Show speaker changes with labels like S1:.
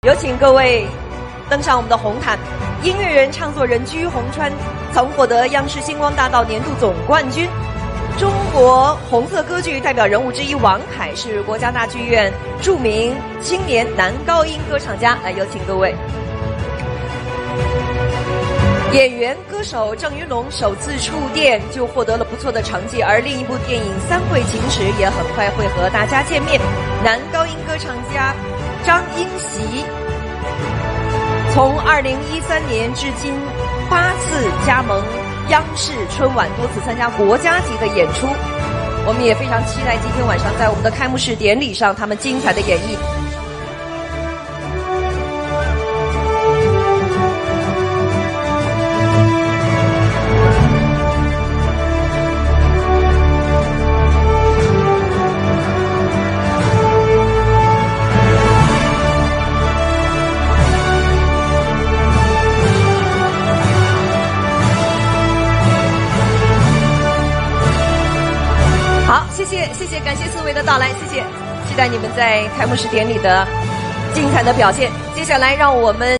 S1: 有请各位登上我们的红毯。音乐人、唱作人居鸿川曾获得央视星光大道年度总冠军。中国红色歌剧代表人物之一王凯是国家大剧院著名青年男高音歌唱家。来，有请各位。演员、歌手郑云龙首次触电就获得了不错的成绩，而另一部电影《三会情史》也很快会和大家见面。男高音歌唱家张英习从2013年至今8次加盟央视春晚，多次参加国家级的演出。我们也非常期待今天晚上在我们的开幕式典礼上他们精彩的演绎。好，谢谢，感谢四位的到来，谢谢，期待你们在开幕式典礼的精彩的表现。接下来，让我们